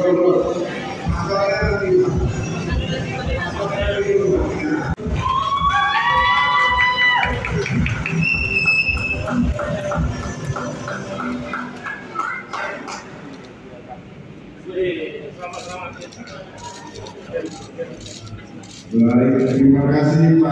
Baik, terima kasih Pak.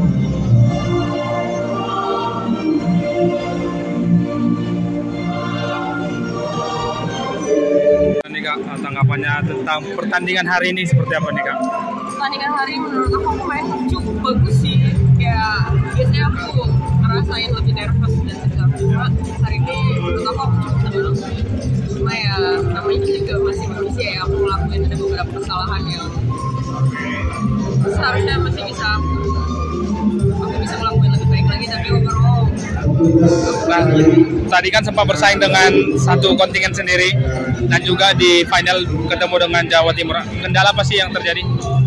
Nih Kak, tanggapannya tentang pertandingan hari ini seperti apa nih Kak? Pertandingan hari ini menurut aku main cukup bagus sih. Kayak biasanya aku ngerasain lebih nervous dan tegang. Cuma hari ini menurut aku cukup tenang. Cuma ya namanya juga masih manusia ya, aku ngelakuin ada beberapa kesalahan yang seharusnya masih bisa aku bisa ngelakuin lebih baik lagi, tapi overall. Nah, tadi kan sempat bersaing dengan satu kontingen sendiri dan juga di final ketemu dengan Jawa Timur. Kendala apa sih yang terjadi?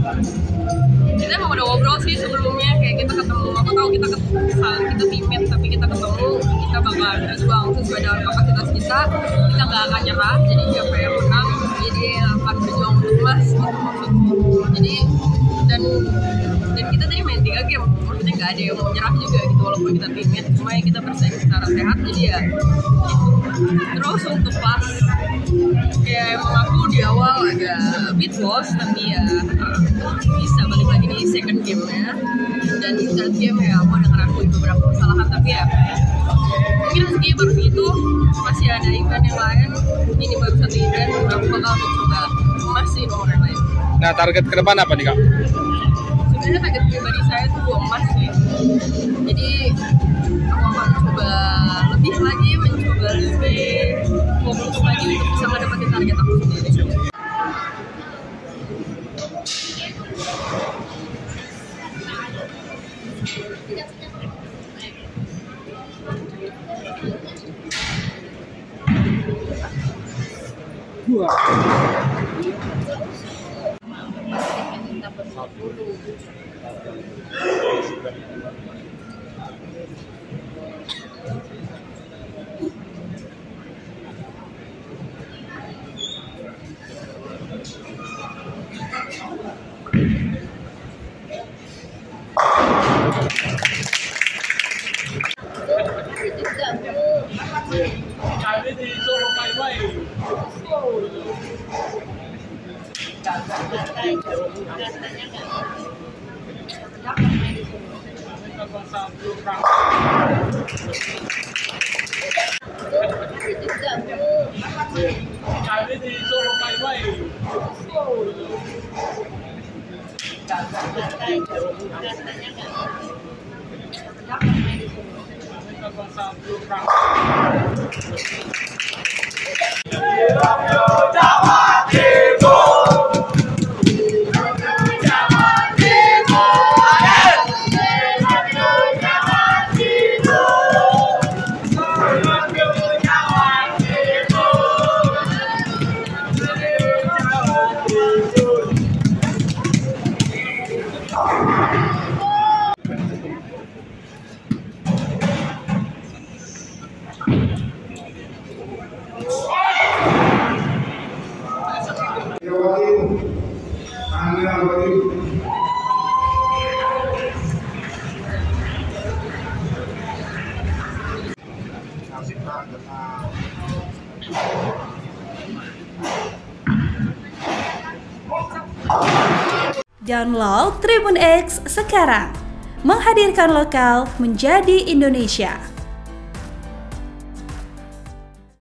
Kita emang udah ngobrol sih sebelumnya, kayak kita ketemu, aku tahu kita teammate, tapi kita ketemu, kita bakal berjuang sesuai dengan kapasitas kita nggak akan nyerah, jadi siapa yang menang, jadi akan berjuang untuk emas gitu maksudku. Jadi dan kita tadi main 3 game, maksudnya nggak ada yang mau nyerah juga gitu, walaupun kita teammate, cuma ya kita bersaing secara sehat, jadi ya gitu. Terus untuk pas ya emang aku di awal agak beat boss, tapi ya bisa balik lagi di second game ya, dan di third game ya aku ada ngelakuin beberapa kesalahan, tapi ya mungkin rezeki baru segitu, masih ada event yang lain, ini baru satu event, aku bakal mencoba emas sih nomor yang lain. Nah, target ke depan apa nih Kak? Sebenarnya target pribadi saya tuh 2 emas sih, jadi aku akan mencoba lebih lagi, mencoba lebih fokus lagi untuk bisa mendapatkan target aku sendiri. Download Tribun X sekarang, menghadirkan lokal menjadi Indonesia.